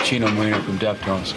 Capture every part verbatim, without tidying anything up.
CHINO from Deftones.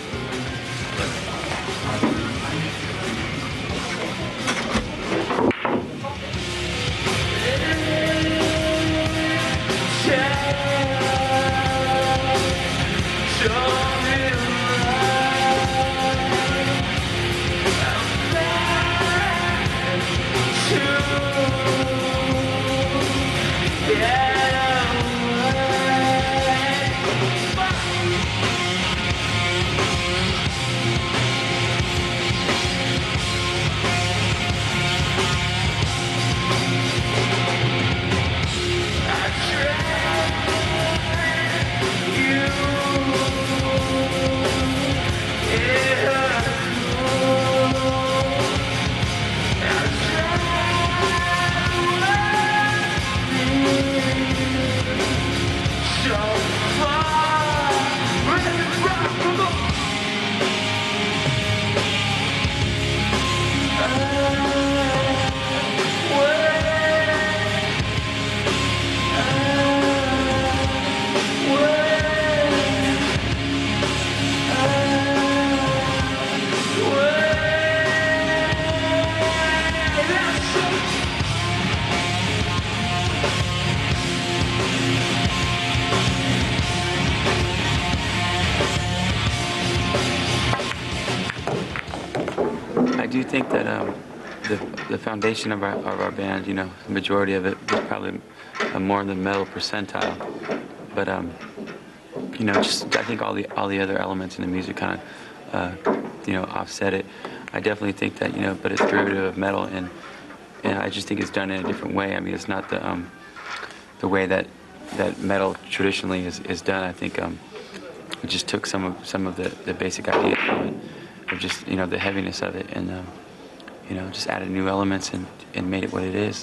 I do think that um, the, the foundation of our, of our band, you know, the majority of it is probably uh, more in the metal percentile. But, um, you know, just I think all the all the other elements in the music kind of, uh, you know, offset it. I definitely think that, you know, but it's derivative of metal, and, and I just think it's done in a different way. I mean, it's not the um, the way that that metal traditionally is, is done. I think um, we just took some of some of the, the basic ideas from it. Of just, you know, the heaviness of it, and um, you know, just added new elements and, and made it what it is.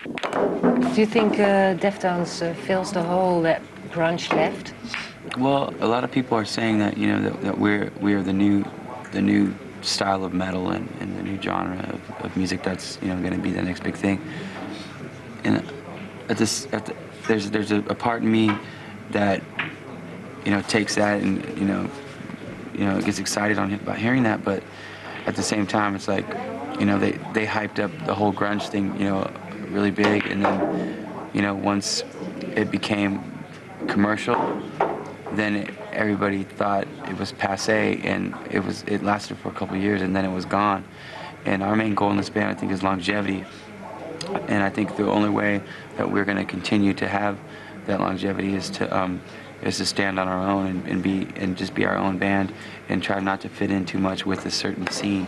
Do you think uh, Deftones uh, fills the hole that grunge left? Well, a lot of people are saying that, you know, that, that we're we're the new the new style of metal and, and the new genre of, of music that's, you know, going to be the next big thing. And at this, at the, there's there's a, a part in me that, you know, takes that and, you know. You know, gets excited on about hearing that, but at the same time, it's like, you know, they they hyped up the whole grunge thing, you know, really big, and then, you know, once it became commercial, then it, everybody thought it was passé, and it was it lasted for a couple of years, and then it was gone. And our main goal in this band, I think, is longevity, and I think the only way that we're going to continue to have that longevity is to um, is to stand on our own and, and be and just be our own band and try not to fit in too much with a certain scene.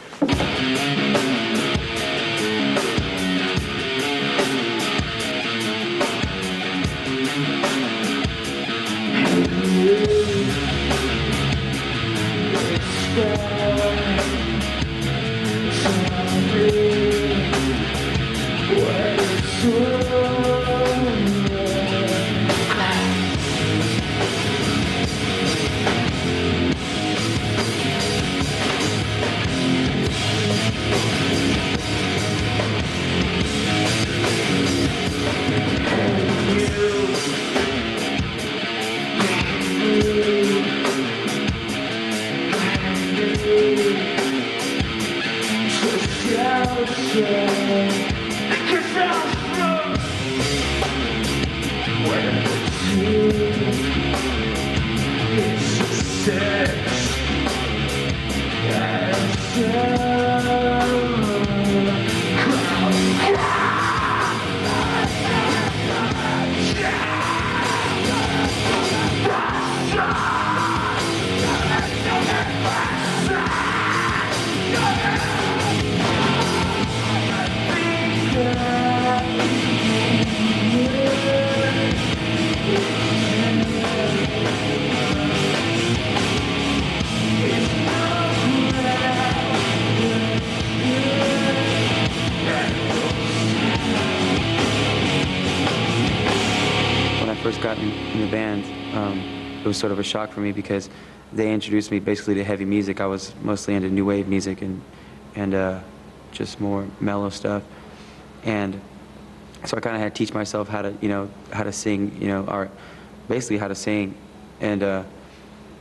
First got in, in the band, um, it was sort of a shock for me because they introduced me basically to heavy music. I was mostly into new wave music and and uh, just more mellow stuff, and so I kind of had to teach myself how to, you know, how to sing, you know, or basically how to sing, and uh,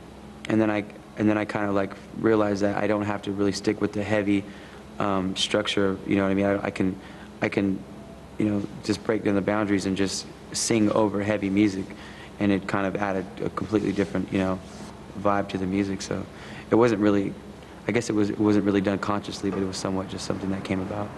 and then I and then I kind of like realized that I don't have to really stick with the heavy um, structure. You know what I mean? I, I can I can you know just break down the boundaries and just sing over heavy music, and it kind of added a completely different you know vibe to the music. So it wasn't really, I guess it was it wasn't really done consciously, but it was somewhat just something that came about.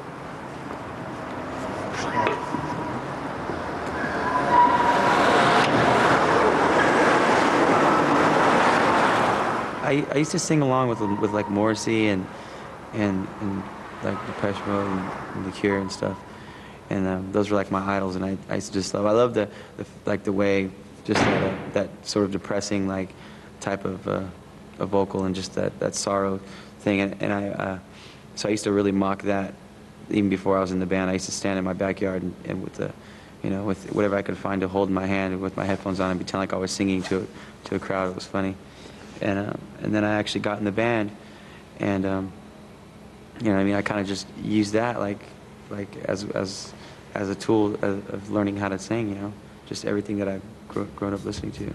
I, I used to sing along with with like Morrissey and and and like Depeche Mode and, and The Cure and stuff, and um, those were like my idols. And I, I used to just love I love the, the like the way just that uh, that sort of depressing like type of uh, a vocal and just that that sorrow thing. And, and I uh, so I used to really mock that even before I was in the band. I used to stand in my backyard and, and with the you know with whatever I could find to hold in my hand with my headphones on and pretend like I was singing to to a crowd. It was funny. And, uh, and then I actually got in the band, and um, you know, I mean, I kind of just used that like, like as as as a tool of, of learning how to sing. You know, just everything that I've grow, grown up listening to.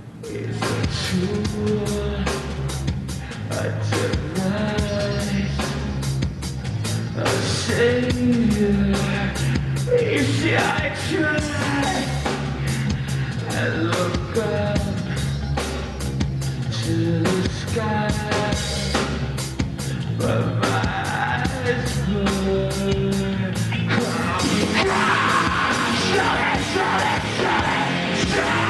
To the sky, but my eyes burn. Shut it, shut it, shut it,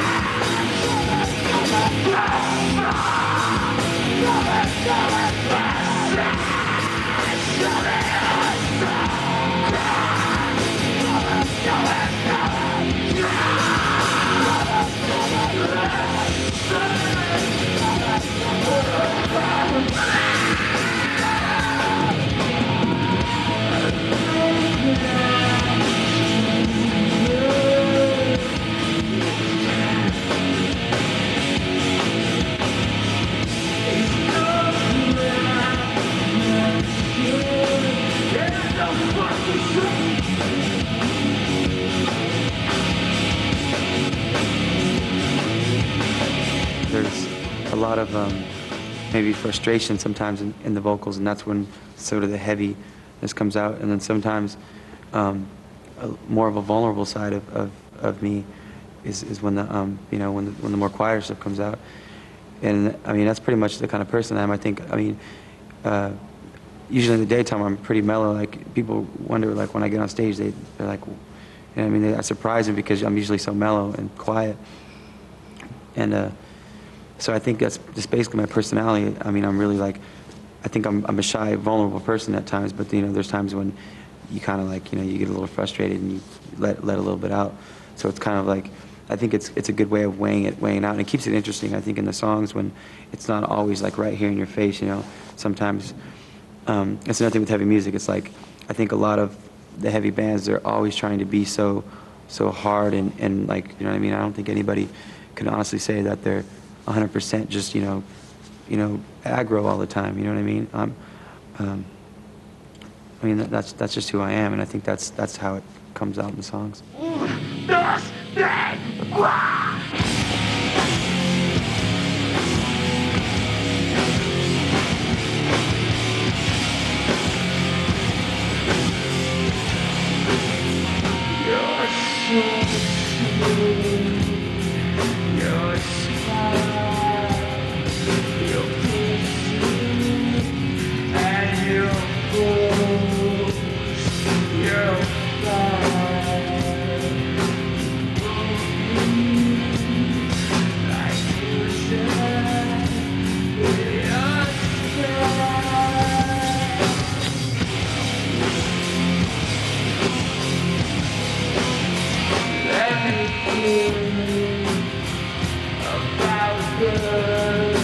There's a lot of um, maybe frustration sometimes in, in the vocals, and that's when sort of the heaviness comes out. And then sometimes um, a, more of a vulnerable side of, of, of me is, is when the um, you know when the, when the more quieter stuff comes out. And I mean that's pretty much the kind of person I am. I think I mean uh, usually in the daytime I'm pretty mellow. Like people wonder like when I get on stage they they're like, you know, I mean they, I surprise them because I'm usually so mellow and quiet. And uh, so I think that's just basically my personality. I mean, I'm really like, I think I'm, I'm a shy, vulnerable person at times, but you know, there's times when you kind of like, you know, you get a little frustrated and you let, let a little bit out. So it's kind of like, I think it's, it's a good way of weighing it, weighing out, and it keeps it interesting, I think, in the songs when it's not always like right here in your face, you know. Sometimes, um, it's another thing with heavy music, it's like, I think a lot of the heavy bands, they're always trying to be so, so hard and, and like, you know what I mean? I don't think anybody can honestly say that they're one hundred percent just, you know, you know, aggro all the time, you know what I mean? Um, um, I mean, that, that's that's just who I am, and I think that's that's how it comes out in the songs. You're so sweet. Your smile, your pussy, and your voice, your fire, like you said, in your sky. Let me feel about good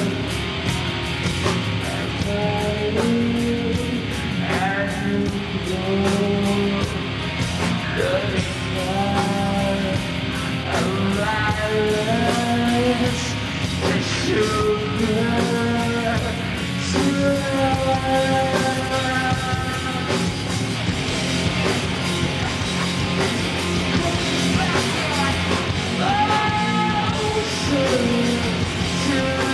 and and you know the fire of life is sugar to to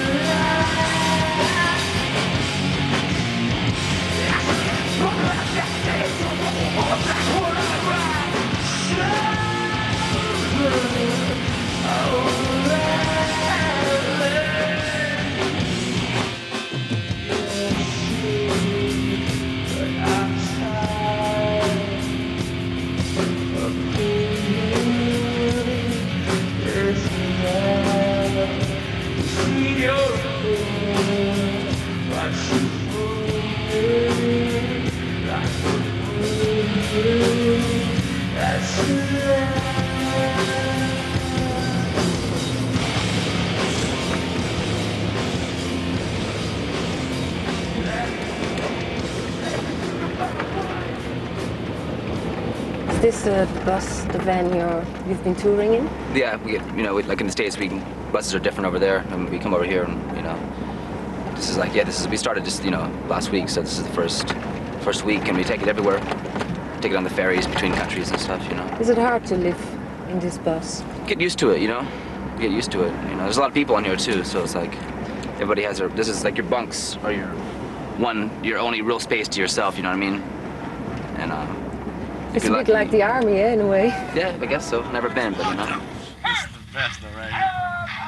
Is this the bus, the van you're, you've been touring in? Yeah, we get, you know, we, like in the States, we can, buses are different over there, and we come over here, and you know, this is like, yeah, this is, we started just, you know, last week, so this is the first, first week, and we take it everywhere, take it on the ferries between countries and stuff, you know. Is it hard to live in this bus? Get used to it, you know, get used to it, you know. There's a lot of people on here too, so it's like, everybody has their, this is like your bunks, or your one, your only real space to yourself, you know what I mean? And, uh, It's a bit lucky, like the army, eh, in a way. Yeah, I guess so. Never been, but you know. This is the best though, right here.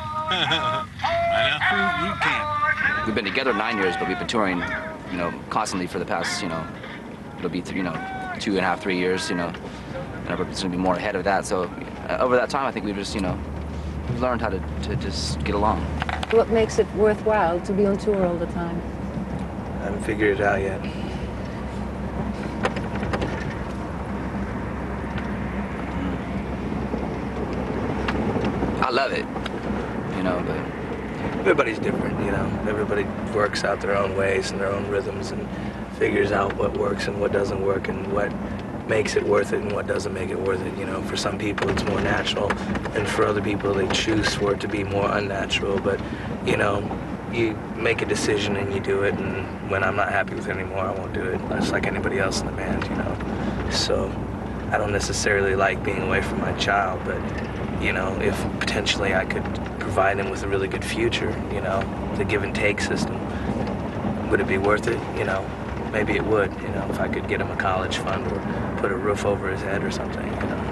I know. You can't. We've been together nine years, but we've been touring, you know, constantly for the past, you know, it'll be, th you know, two and a half, three years, you know. And it's going to be more ahead of that. So uh, over that time, I think we've just, you know, we've learned how to, to just get along. What makes it worthwhile to be on tour all the time? I haven't figured it out yet. I love it, you know, but everybody's different, you know. Everybody works out their own ways and their own rhythms and figures out what works and what doesn't work and what makes it worth it and what doesn't make it worth it, you know. For some people it's more natural, and for other people they choose for it to be more unnatural, but, you know, you make a decision and you do it, and when I'm not happy with it anymore, I won't do it, just like anybody else in the band, you know. So I don't necessarily like being away from my child, but you know, if potentially I could provide him with a really good future, you know, the give and take system, would it be worth it? You know, maybe it would, you know, if I could get him a college fund or put a roof over his head or something, you know.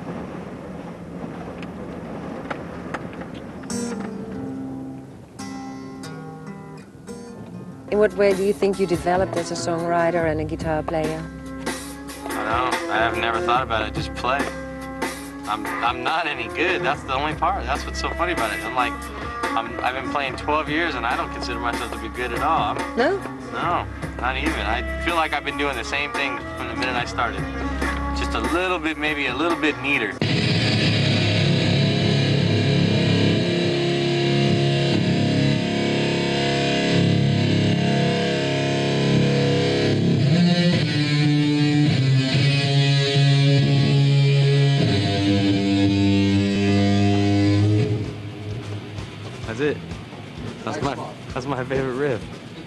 In what way do you think you developed as a songwriter and a guitar player? I don't know. I have never thought about it. Just play. I'm, I'm not any good. That's the only part. That's what's so funny about it. I'm like, I'm, I've been playing twelve years and I don't consider myself to be good at all. I'm, no? No, not even. I feel like I've been doing the same thing from the minute I started. Just a little bit, maybe a little bit neater. That's it. That's my, that's my favorite riff.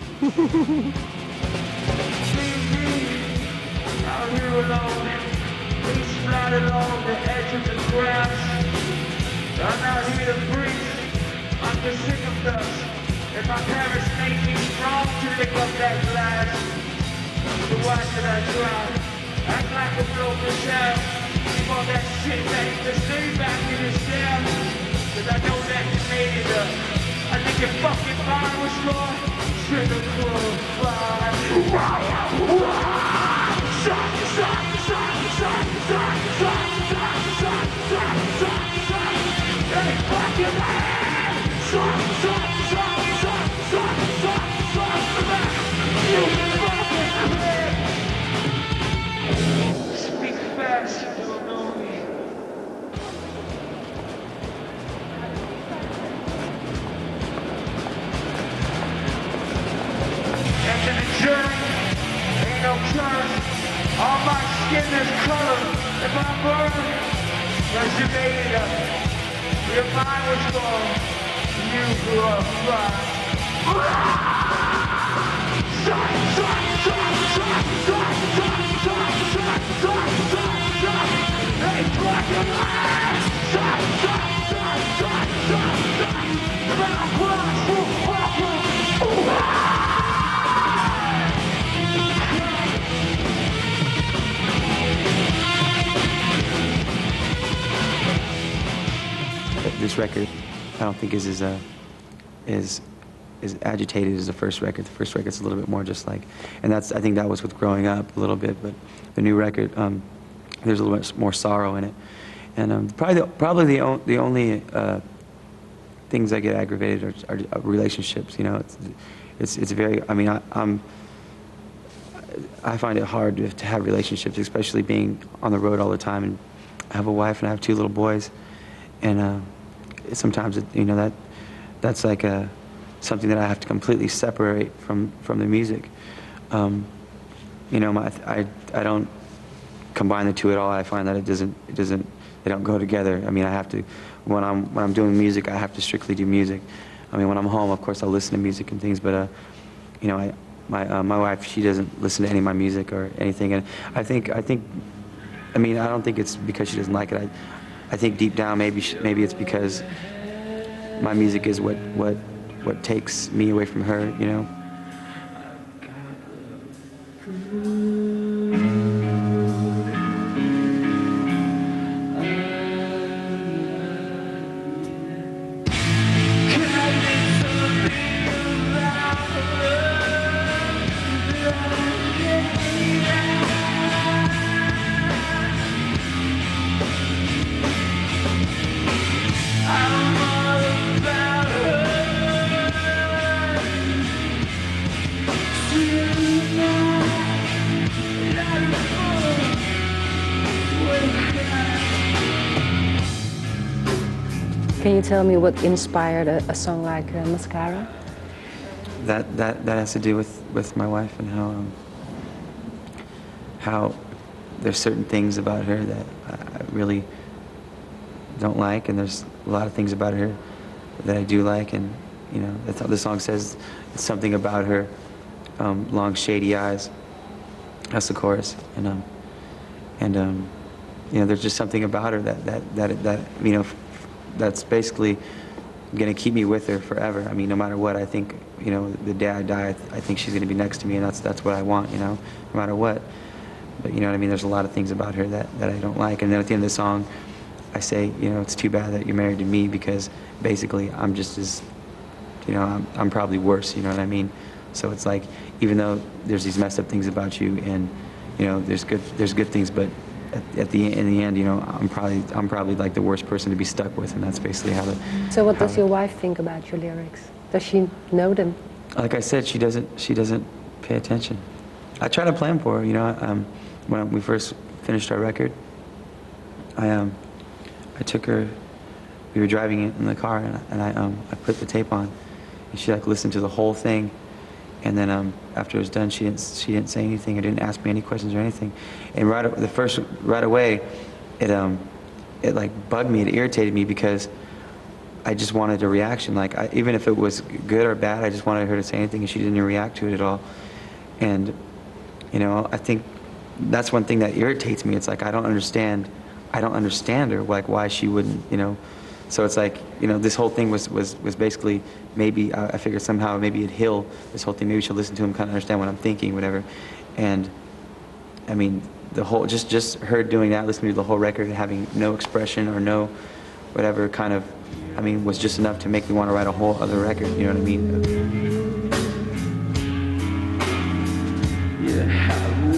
Out here alone, we splattered along the edge of the grass. I'm out here to breathe. I'm just sick of dust. And my parents made me strong to pick up that glass. So why should I try? Act like a broken child. Keep all that shit that you can stay back in his cell. Cause I know that you made it up. I think your fucking mind was wrong. Trigger pull, fire. Shot, shot, shot, shot, shot, shot, shot, shot, shot, shot, shot. Hey, fuck your man! Shot, shot, shot, shot, shot, shot, shot, shot. You fucking man! Speak fast, you don't know me. After the journey, ain't no turn. All my skin is color. If I burn, cause you made it up. Your mind was gone. You grew up right. Shot, shot, shot, shot, shot, shot, shot, shot, shot, shot, shot. Hey, black and white. Shot, shot, shot, shot, shot, shot. Round, round, round, round, round. This record, I don't think is as uh, is is agitated as the first record. The first record's a little bit more just like, and that's I think that was with growing up a little bit. But the new record, um, there's a little bit more sorrow in it, and um, probably the, probably the on, the only uh, things that get aggravated are, are, are relationships. You know, it's it's it's very. I mean, I, I'm. I find it hard to, to have relationships, especially being on the road all the time and have a wife and I have two little boys, and uh, sometimes it, you know that that's like a something that I have to completely separate from from the music. Um, you know, my I I don't combine the two at all. I find that it doesn't it doesn't they don't go together. I mean, I have to when I'm when I'm doing music, I have to strictly do music. I mean, when I'm home, of course, I'll listen to music and things, but uh, you know, I. My uh, my wife, she doesn't listen to any of my music or anything, and I think I think, I mean, I don't think it's because she doesn't like it. I, I think deep down maybe she, maybe it's because my music is what what what takes me away from her, you know. Can you tell me what inspired a, a song like uh, Mascara? That that that has to do with with my wife and how um, how there's certain things about her that I really don't like, and there's a lot of things about her that I do like, and you know that's how the song says. It's something about her, um, long shady eyes. That's the chorus, and um, and um, you know there's just something about her that that that that you know. That's basically going to keep me with her forever. I mean, no matter what, I think, you know, the day I die, I, th I think she's going to be next to me, and that's that's what I want, you know, no matter what. But you know what I mean? There's a lot of things about her that, that I don't like. And then at the end of the song, I say, you know, it's too bad that you're married to me, because basically I'm just as, you know, I'm, I'm probably worse, you know what I mean? So it's like, even though there's these messed up things about you, and, you know, there's good, there's good things, but At, at the in the end, you know, I'm probably I'm probably like the worst person to be stuck with, and that's basically how the. So what does your wife think about your lyrics? Does she know them? Like I said, she doesn't she doesn't pay attention. I try to play them for her, you know. Um, when we first finished our record, I um I took her. We were driving in the car, and, and I um I put the tape on, and she like listened to the whole thing. And then um, after it was done, she didn't she didn't say anything or didn't ask me any questions or anything. And right the first right away, it um it like bugged me. It irritated me because I just wanted a reaction. Like I, even if it was good or bad, I just wanted her to say anything, and she didn't react to it at all. And you know, I think that's one thing that irritates me. It's like I don't understand. I don't understand her. Like why she wouldn't, you know. So it's like, you know, this whole thing was, was, was basically, maybe, uh, I figured somehow maybe it'd heal this whole thing. Maybe she'll listen to him, kind of understand what I'm thinking, whatever. And, I mean, the whole, just, just her doing that, listening to the whole record, having no expression or no whatever kind of, I mean, was just enough to make me want to write a whole other record, you know what I mean? Yeah.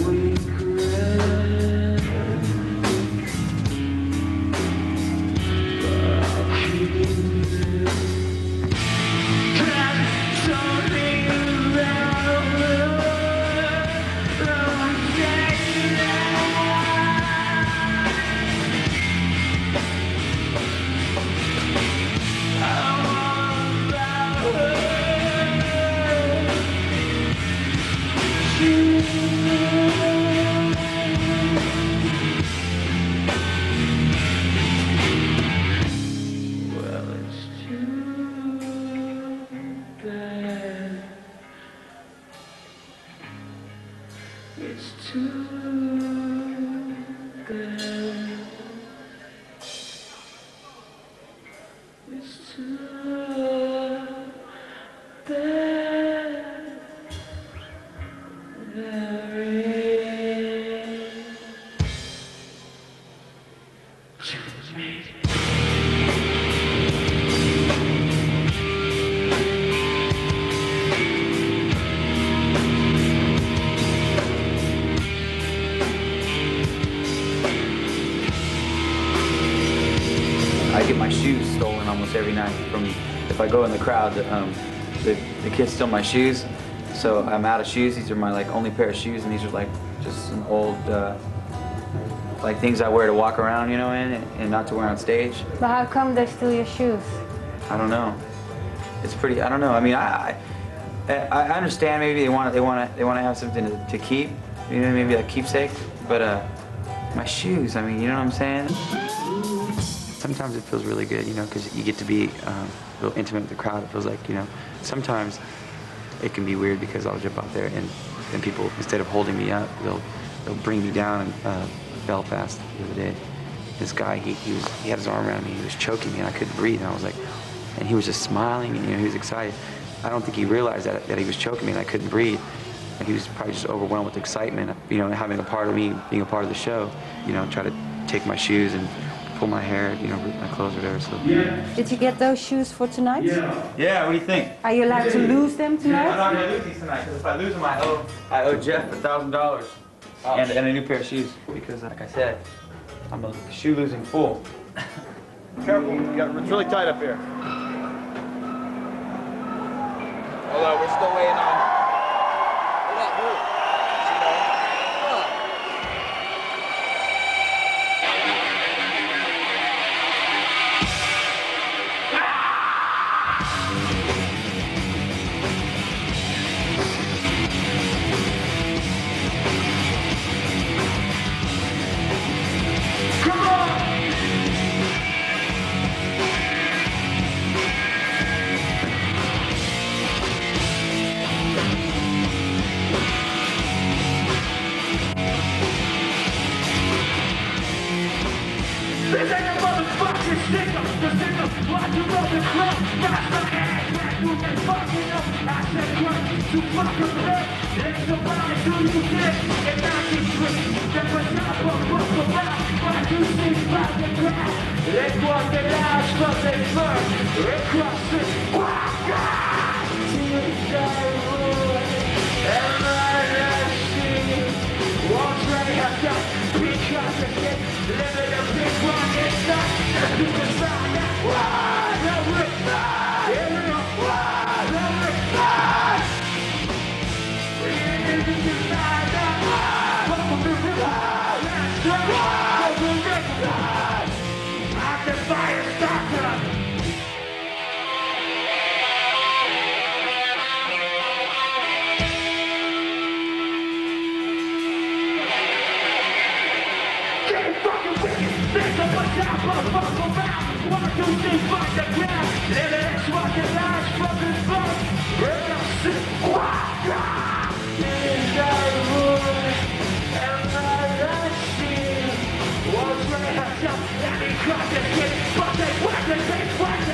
I get my shoes stolen almost every night from, if I go in the crowd, um, the, the kids steal my shoes, so I'm out of shoes. These are my like only pair of shoes, and these are like just some old uh, like things I wear to walk around, you know, in and, and not to wear on stage. But how come they steal your shoes? I don't know. It's pretty. I don't know. I mean, I I, I understand maybe they want they want to they want to have something to, to keep, you know, maybe a keepsake. But uh, my shoes. I mean, you know what I'm saying? Sometimes it feels really good, you know, because you get to be um, a little intimate with the crowd. It feels like, you know, sometimes it can be weird because I'll jump out there and and people, instead of holding me up, they'll they'll bring me down. And uh, Belfast the other day, this guy he he was he had his arm around me. He was choking me and I couldn't breathe. And I was like. And he was just smiling, and you know, he was excited. I don't think he realized that, that he was choking me and I couldn't breathe. And he was probably just overwhelmed with excitement, you know, having a part of me, being a part of the show. You know, try to take my shoes and pull my hair, you know, rip my clothes or whatever. So. Did you get those shoes for tonight? Yeah. Yeah. What do you think? Are you allowed to lose them tonight? I'm not gonna lose these tonight because if I lose them, I owe I owe Jeff a thousand dollars and and a new pair of shoes because, like I said, I'm a shoe losing fool. Careful, you got, it's really tight up here. Hold on, we're still waiting on. Hold on, hold. CHINO. Hold on. Come on! This ain't a motherfucking sticker. The sticker, watch you rub the club. Rise my ass back, you can fucking up. I said crunch, you fucking up. Let somebody do you this. And not get tricked. That was not what fuck around. Why you see by the ground? Let's walk the lines from the first. Across the squad. See you die, and my last scene. Walks right after. Because of it. Living a big one, it's not. You can find that. Why? No, it's not. Why? No, it's not. You can find that. Why? From the river. That's right. From the river. I'm the fire starter. One, two, three, fight the ground. Let it walk the lines from the front. Right up, sit, walk, walk. In the wood, and my last scene. Walks right up, let me cross the shit. But they whack the face, whack